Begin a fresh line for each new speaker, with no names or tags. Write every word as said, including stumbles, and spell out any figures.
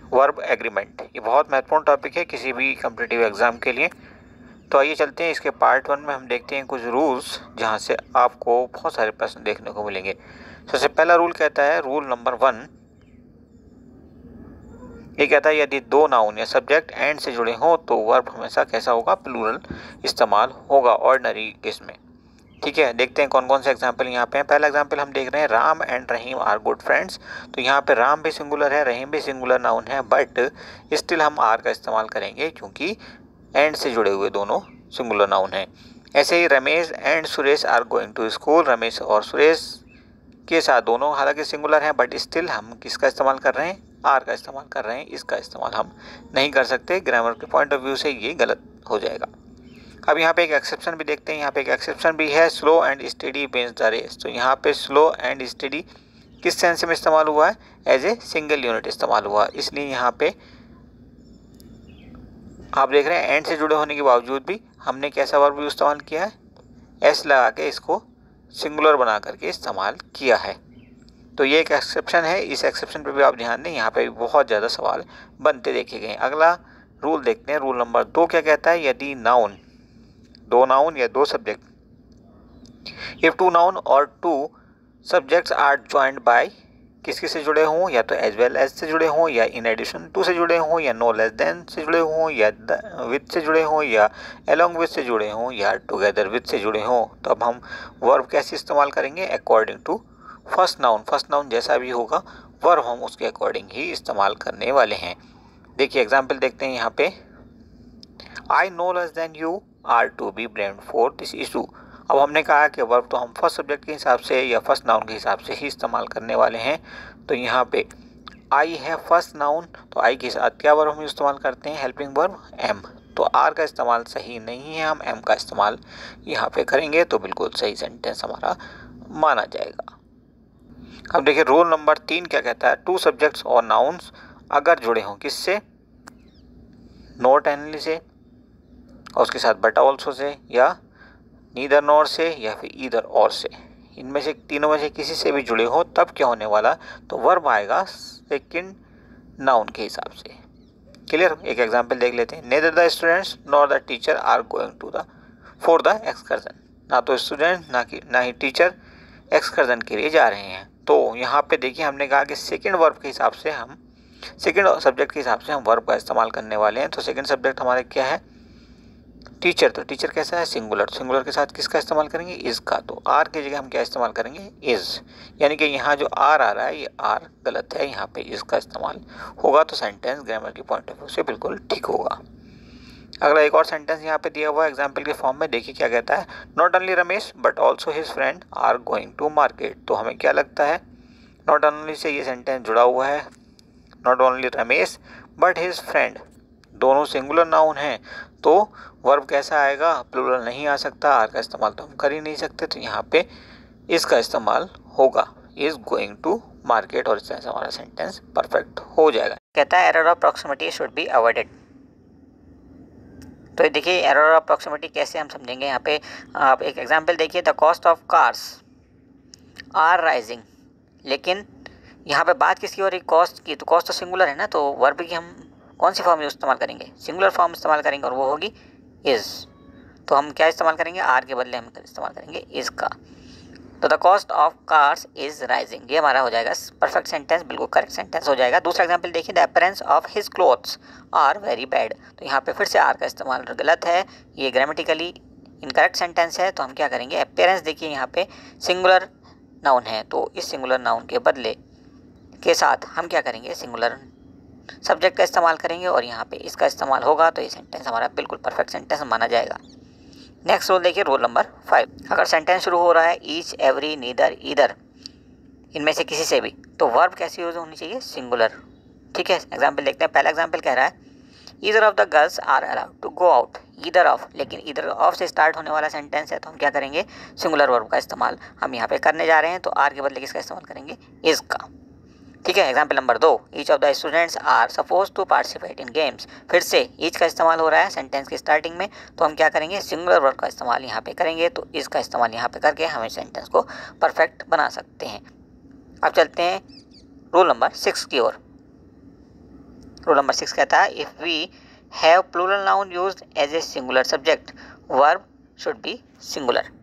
Verb agreement, ये बहुत महत्वपूर्ण टॉपिक है किसी भी कॉम्पिटिटिव एग्जाम के लिए। तो आइए चलते हैं इसके पार्ट वन में, हम देखते हैं कुछ रूल्स जहाँ से आपको बहुत सारे प्रश्न देखने को मिलेंगे। सबसे पहला रूल कहता है, रूल नंबर वन, ये कहता है यदि दो नाउन या सब्जेक्ट एंड से जुड़े हों तो वर्ब हमेशा कैसा होगा, प्लूरल इस्तेमाल होगा ऑर्डिनरी केस में। ठीक है, देखते हैं कौन कौन से एग्जाम्पल यहाँ पे हैं। पहला एग्जाम्पल हम देख रहे हैं, Ram and Rahim are good friends. तो यहाँ पे राम भी सिंगुलर है, रहीम भी सिंगुलर नाउन है, बट स्टिल हम आर का इस्तेमाल करेंगे क्योंकि एंड से जुड़े हुए दोनों सिंगुलर नाउन हैं। ऐसे ही Ramesh and Suresh are going to school, Ramesh और सुरेश के साथ दोनों हालांकि सिंगुलर हैं बट स्टिल हम किसका इस्तेमाल कर रहे हैं, आर का इस्तेमाल कर रहे हैं। इसका इस्तेमाल हम नहीं कर सकते, ग्रामर के पॉइंट ऑफ व्यू से ये गलत हो जाएगा। अब यहाँ पे एक एक्सेप्शन भी देखते हैं, यहाँ पे एक एक्सेप्शन भी है, slow and steady wins the race. तो यहाँ पे स्लो एंड स्टडी किस सेंस में इस्तेमाल हुआ है, एज ए सिंगल यूनिट इस्तेमाल हुआ, इसलिए यहाँ पे आप देख रहे हैं एंड से जुड़े होने के बावजूद भी हमने कैसा वर्ब इस्तेमाल किया है, एस लगा के इसको सिंगुलर बना करके इस्तेमाल किया है। तो ये एक एक्सेप्शन है, इस एक्सेप्शन पे भी आप ध्यान दें, यहाँ पे भी बहुत ज़्यादा सवाल बनते देखे गए। अगला रूल देखते हैं, रूल नंबर दो क्या कहता है, यदि नाउन, दो नाउन या दो सब्जेक्ट, इफ टू नाउन और two subjects are joined by, किस किस से जुड़े हों, या तो एज वेल एज से जुड़े हों, या इन एडिशन टू से जुड़े हों, या नो लेस देन से जुड़े हों, या विथ से जुड़े हों, या अलोंग विथ से जुड़े हों, या टुगेदर विथ से जुड़े हों। तो अब हम वर्ब कैसे इस्तेमाल करेंगे, according to first noun. First noun जैसा भी होगा वर्ब हम उसके अकॉर्डिंग ही इस्तेमाल करने वाले हैं। देखिए एग्जाम्पल देखते हैं यहाँ पे, I no less than you are to be blamed for this issue. अब हमने कहा कि वर्ब तो हम फर्स्ट सब्जेक्ट के हिसाब से या फर्स्ट नाउन के हिसाब से ही इस्तेमाल करने वाले हैं। तो यहाँ पे आई है फर्स्ट नाउन, तो आई के साथ क्या वर्ब हम इस्तेमाल करते हैं, हेल्पिंग वर्ब एम। तो आर का इस्तेमाल सही नहीं है, हम एम का इस्तेमाल यहाँ पे करेंगे तो बिल्कुल सही सेंटेंस हमारा माना जाएगा। अब देखिए रूल नंबर तीन क्या कहता है, टू सब्जेक्ट्स और नाउन्स अगर जुड़े हों किससे, नॉट एनली से और उसके साथ बट ऑल्सो से, या नीदर नॉर से, या फिर ईदर और से, इनमें से तीनों में से किसी से भी जुड़े हो तब क्या होने वाला, तो वर्ब आएगा सेकंड नाउन के हिसाब से। क्लियर, एक एग्जांपल देख लेते हैं, neither the students nor the teacher are going to the for the excursion. ना तो स्टूडेंट ना कि ना ही टीचर एक्सकर्जन के लिए जा रहे हैं। तो यहाँ पे देखिए हमने कहा कि सेकंड वर्ब के हिसाब से हम, सेकंड सब्जेक्ट के हिसाब से हम वर्ब का इस्तेमाल करने वाले हैं। तो सेकंड सब्जेक्ट हमारे क्या है, टीचर। तो टीचर कैसा है, सिंगुलर। सिंगुलर के साथ किसका इस्तेमाल करेंगे, इज का। तो आर की जगह हम क्या इस्तेमाल करेंगे, इज। यानी कि यहाँ जो आर आ रहा है ये आर गलत है, यहाँ पे इज का इस्तेमाल होगा। तो सेंटेंस ग्रामर की पॉइंट ऑफ व्यू से बिल्कुल ठीक होगा। अगला एक और सेंटेंस यहाँ पे दिया हुआ है एग्जाम्पल के फॉर्म में, देखिए क्या कहता है, not only Ramesh but also his friend are going to market. तो हमें क्या लगता है, नॉट ओनली से ये सेंटेंस जुड़ा हुआ है, not only Ramesh but his friend, दोनों सिंगुलर नाउन हैं। तो वर्ब कैसा आएगा, प्लूरल नहीं आ सकता, आर का इस्तेमाल तो हम कर ही नहीं सकते। तो यहाँ पे इसका इस्तेमाल होगा, इज गोइंग टू मार्केट, और इस तरह से हमारा सेंटेंस परफेक्ट हो जाएगा। कहता है error of proximity should be avoided. तो देखिए एरर ऑफ प्रॉक्सिमिटी कैसे हम समझेंगे, यहाँ पे आप एक एग्जांपल देखिए, the cost of cars are rising. लेकिन यहाँ पे बात किसकी हो रही, कॉस्ट की। तो कॉस्ट तो सिंगुलर है ना, तो वर्ब की हम कौन सी फॉर्म इस्तेमाल करेंगे, सिंगुलर फॉर्म इस्तेमाल करेंगे, और वो होगी इज़। तो हम क्या इस्तेमाल करेंगे, आर के बदले हम इस्तेमाल करेंगे इज़ का। तो the cost of cars is rising, ये हमारा हो जाएगा परफेक्ट सेंटेंस, बिल्कुल करेक्ट सेंटेंस हो जाएगा। दूसरा एग्जांपल देखिए, the appearance of his clothes are very bad. तो यहाँ पे फिर से आर का इस्तेमाल गलत है, ये ग्रामेटिकली इनकरेक्ट सेंटेंस है। तो हम क्या करेंगे, अपीयरेंस देखिए यहाँ पे सिंगुलर नाउन है, तो इस सिंगुलर नाउन के बदले के साथ हम क्या करेंगे, सिंगुलर सब्जेक्ट का इस्तेमाल करेंगे, और यहाँ पे इसका इस्तेमाल होगा। तो ये सेंटेंस हमारा बिल्कुल परफेक्ट सेंटेंस माना जाएगा। नेक्स्ट रूल देखिए, रूल नंबर फाइव, अगर सेंटेंस शुरू हो रहा है ईच, एवरी, नीदर, ईदर, इनमें से किसी से भी, तो वर्ब कैसी यूज होनी चाहिए, सिंगुलर। ठीक है, एग्जाम्पल देखते हैं। पहला एग्जाम्पल कह रहा है, either of the girls are allowed to go out, either of, लेकिन ईदर ऑफ से स्टार्ट होने वाला सेंटेंस है, तो हम क्या करेंगे, सिंगुलर वर्ब का इस्तेमाल हम यहाँ पे करने जा रहे हैं। तो आर के बदले किसका इस्तेमाल करेंगे, इज का। ठीक है, एग्जाम्पल नंबर दो, each of the students are suppose to participate in games. फिर से ईच का इस्तेमाल हो रहा है सेंटेंस की स्टार्टिंग में, तो हम क्या करेंगे, सिंगुलर वर्ब का इस्तेमाल यहाँ पे करेंगे। तो इसका इस्तेमाल यहाँ पे करके हम इस सेंटेंस को परफेक्ट बना सकते हैं। अब चलते हैं रूल नंबर सिक्स की ओर। रूल नंबर सिक्स कहता है if we have plural noun used as a singular subject verb should be singular.